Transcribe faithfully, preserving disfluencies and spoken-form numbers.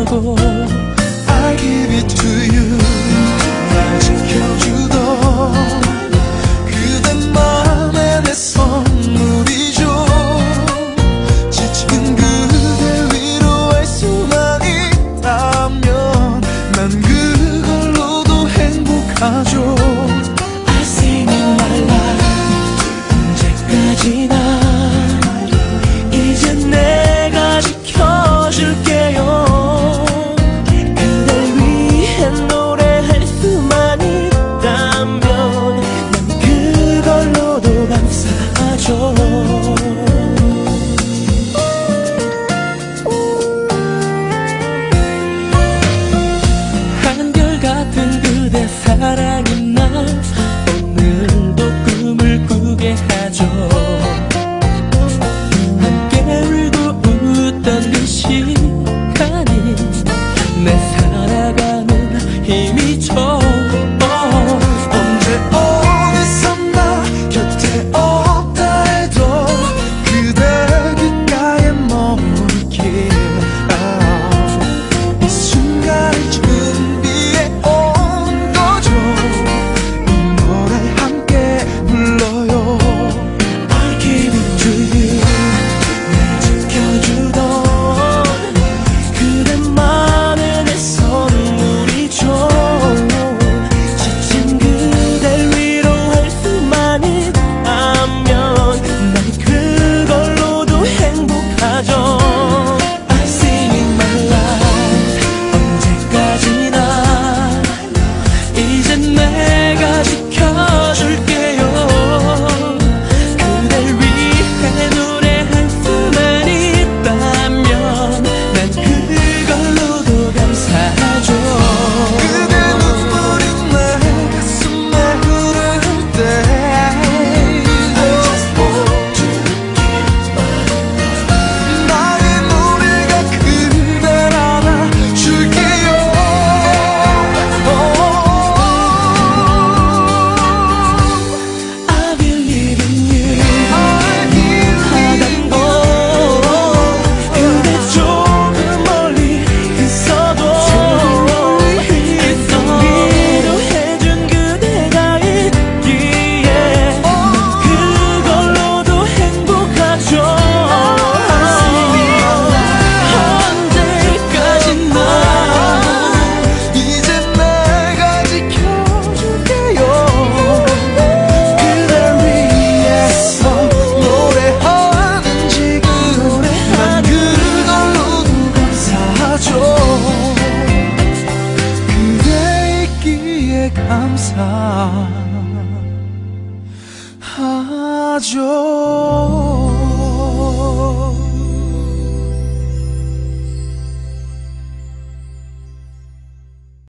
있어도 I give it to you. 날 지켜주던 그대만의 내 선물이죠. 지친 그대 위로할 수만 있다면 난 그걸로도 행복하죠. I sing in my life. 언제까지나 이제 내가 지켜줄게요. 그댈 위해 노래할 수만 있다면 난 그걸로도 감사하죠. 한결같은 그대 사랑인 날 오늘도 꿈을 꾸게 하죠. 함께 울고 웃던 그 시간이 내 살아가는 힘이죠. 언제 어디서나 곁에 없다 해도 그대 귓가에 머물길. 아, 이 순간을 준비해 온 거죠. 이 노래 함께 불러요. I give it to you. 날 지켜주던 그대만의 내 선물이죠. 지친 그댈 위로할 수만 있다면 난 그걸로도 행복하죠. I sing in my life. 언제까지나 이제 내가 지켜줄게요. 그댈 위해 노래할 수만 있다면 난 그걸로도 감사하죠. 그대 눈물이 내 가슴에 흐를 때 나의 노래가 그댈 안아줄게요. I believe in you. I believe 그대 조금 멀리 있어도 있던 위로해준 그대가 있기에 난 그걸로도 행복하죠. 언제까지나 이제 내가 지켜줄게요. 그댈 위해서 노래하는 지금 난 그걸로도 감사하죠. 그대 있기에 감사하죠.